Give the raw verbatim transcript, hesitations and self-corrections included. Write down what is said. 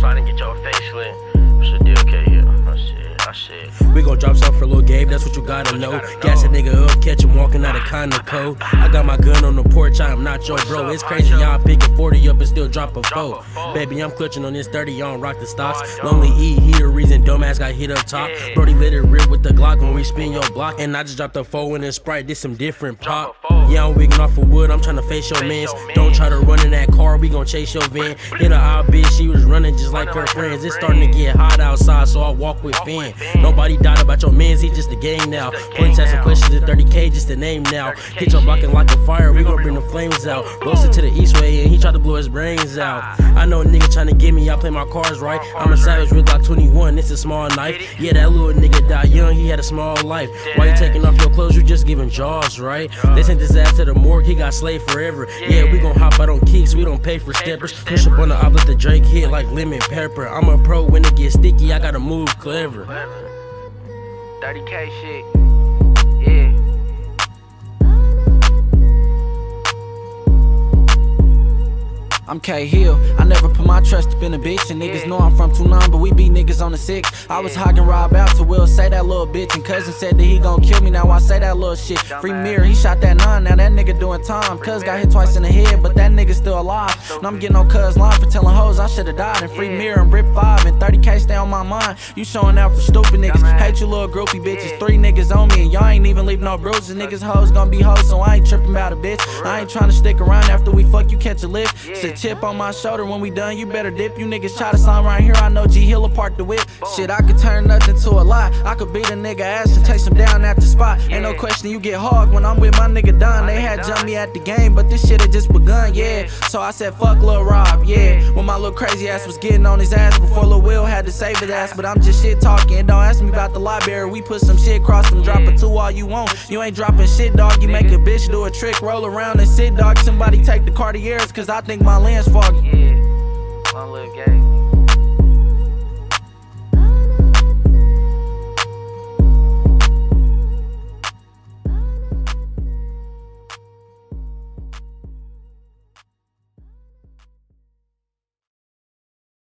slide and get your face lit. What's the deal, K? Yeah, I said, I said. We gon' drop something for Lil Gabe, that's what you gotta know. Gas a nigga up, catch him walking out of Conoco. I got my gun on the porch, I am not your bro. It's crazy, y'all picking forty up and still drop a four. Baby, I'm clutching on this thirty, y'all don't rock the stocks. Lonely E, he the reason dumbass got hit up top. Brody let it rip with the Glock when we spin your block. And I just dropped a four in a Sprite, did some different pop. Yeah, I'm wigging off of wood, I'm tryna face your mans. Don't try to run in that car, we gon' chase your van. Hit her out, bitch, she was running just like her friends. It's starting to get hot outside, so I walk with Finn. Nobody died about your mans, he just a game now. Points asking questions at thirty K, just a name now. Hit your blocking like a fire, we gon' bring the flames out. Roasted to the east way and he tried to blow his brains out. I know a nigga tryna get me, I play my cards right. I'm a savage with Glock twenty-one, this a small knife. Yeah, that little nigga died young, he had a small life. Why you taking off your clothes, you just giving jaws, right? They sent his ass to the morgue, he got slaved forever. Yeah, we gon' hop out on kicks, we don't pay for steppers. Push up on the op, let the Drake hit like lemon pepper. I'm a pro when it gets sticky, I gotta move clever. thirty K shit, yeah. I'm K Hill, I never put my trust up in a bitch. And niggas know I'm from two nine, but we beat niggas on the six. I was hogging Rob out to Will, say that little bitch. And cousin said that he gon' kill me, now I say that little shit. Free Mirror, he shot that nine, now that nigga doing time. Cuz got hit twice in the head, but that nigga still alive. And I'm getting on cuz line for telling hoes I should've died. And Free Mirror and Rip five, and thirty K stay on my mind. You showing out for stupid niggas, hate you little groupie bitches. Three niggas on me, and y'all ain't even leave no bruises. Niggas hoes gon' be hoes, so I ain't tripping about a bitch. I ain't trying to stick around after we fuck, you catch a lift. It's a chip on my shoulder. When we done, you better dip. You niggas try to sign right here, I know G Hill'll park the whip. Shit, I could turn nothing to a lie. I could beat a nigga ass and chase him down at the spot. Ain't no question you get hogged when I'm with my nigga Don. They had jumped me at the game, but this shit had just begun, yeah. So I said fuck Lil Rob, yeah. When my little crazy ass was getting on his ass before Lil Will had to save his ass. But I'm just shit talking, don't ask me about the library. We put some shit across them, drop a two all you want. You ain't dropping shit, dog. You make a bitch do a trick, roll around and sit, dog. Somebody take the Cartiers, cause I think my lens foggy. My little gang.